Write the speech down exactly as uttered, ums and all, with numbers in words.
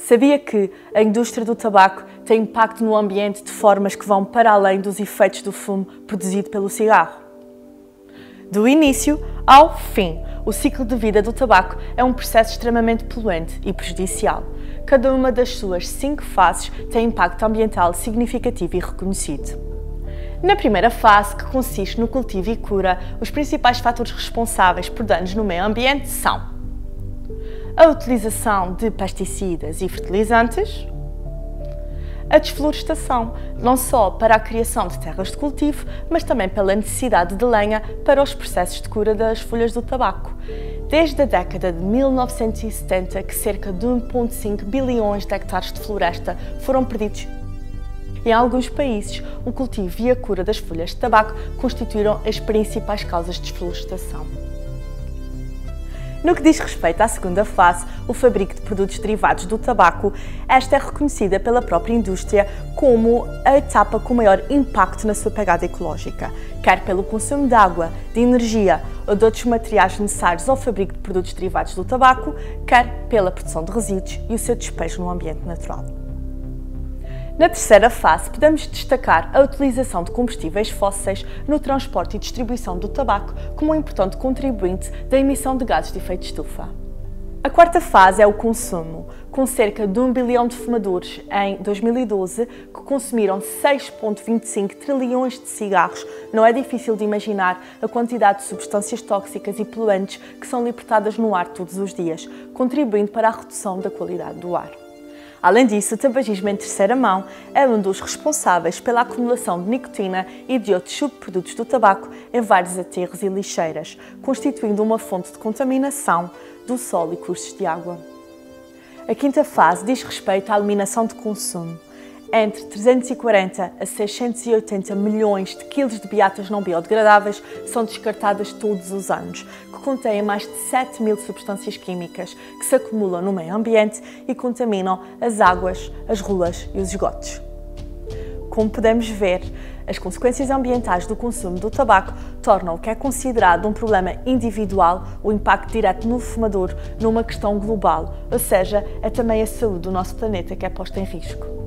Sabia que a indústria do tabaco tem impacto no ambiente de formas que vão para além dos efeitos do fumo produzido pelo cigarro? Do início ao fim, o ciclo de vida do tabaco é um processo extremamente poluente e prejudicial. Cada uma das suas cinco fases tem impacto ambiental significativo e reconhecido. Na primeira fase, que consiste no cultivo e cura, os principais fatores responsáveis por danos no meio ambiente são a utilização de pesticidas e fertilizantes, a desflorestação, não só para a criação de terras de cultivo, mas também pela necessidade de lenha para os processos de cura das folhas do tabaco. Desde a década de mil novecentos e setenta, que cerca de um vírgula cinco bilhões de hectares de floresta foram perdidos. Em alguns países, o cultivo e a cura das folhas de tabaco constituíram as principais causas de desflorestação. No que diz respeito à segunda fase, o fabrico de produtos derivados do tabaco, esta é reconhecida pela própria indústria como a etapa com maior impacto na sua pegada ecológica, quer pelo consumo de água, de energia ou de outros materiais necessários ao fabrico de produtos derivados do tabaco, quer pela produção de resíduos e o seu despejo no ambiente natural. Na terceira fase, podemos destacar a utilização de combustíveis fósseis no transporte e distribuição do tabaco como um importante contribuinte da emissão de gases de efeito de estufa. A quarta fase é o consumo, com cerca de um bilhão de fumadores em dois mil e doze que consumiram seis vírgula vinte e cinco trilhões de cigarros. Não é difícil de imaginar a quantidade de substâncias tóxicas e poluentes que são libertadas no ar todos os dias, contribuindo para a redução da qualidade do ar. Além disso, o tabagismo em terceira mão é um dos responsáveis pela acumulação de nicotina e de outros subprodutos do tabaco em vários aterros e lixeiras, constituindo uma fonte de contaminação do solo e cursos de água. A quinta fase diz respeito à eliminação de consumo. Entre trezentos e quarenta a seiscentos e oitenta milhões de quilos de beatas não biodegradáveis são descartadas todos os anos, que contêm mais de sete mil substâncias químicas que se acumulam no meio ambiente e contaminam as águas, as ruas e os esgotos. Como podemos ver, as consequências ambientais do consumo do tabaco tornam o que é considerado um problema individual o impacto direto no fumador numa questão global, ou seja, é também a saúde do nosso planeta que é posta em risco.